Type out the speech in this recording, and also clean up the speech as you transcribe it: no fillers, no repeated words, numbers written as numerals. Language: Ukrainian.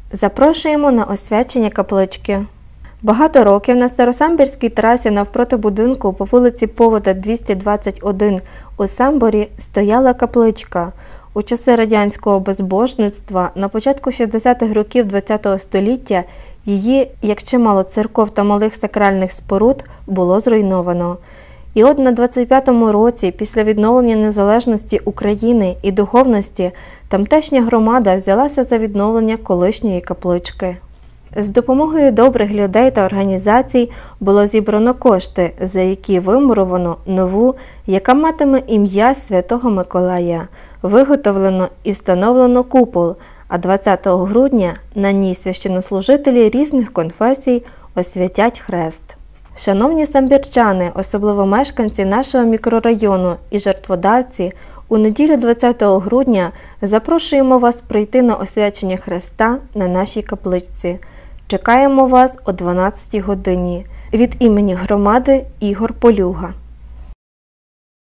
Запрошуємо на освячення каплички. Багато років на Старосамбірській трасі навпроти будинку по вулиці Повода, 221 у Самборі стояла капличка. У часи радянського безбожництва на початку 60-х років ХХ століття її, як чимало церков та малих сакральних споруд, було зруйновано. І от на 25-му році, після відновлення незалежності України і духовності, тамтешня громада взялася за відновлення колишньої каплички. З допомогою добрих людей та організацій було зібрано кошти, за які вимуровано нову, яка матиме ім'я Святого Миколая. Виготовлено і встановлено купол, а 20 грудня на ній священнослужителі різних конфесій освятять хрест. Шановні самбірчани, особливо мешканці нашого мікрорайону і жертводавці, у неділю 20 грудня запрошуємо вас прийти на освячення хреста на нашій капличці. Чекаємо вас о 12 годині. Від імені громади Ігор Полюга.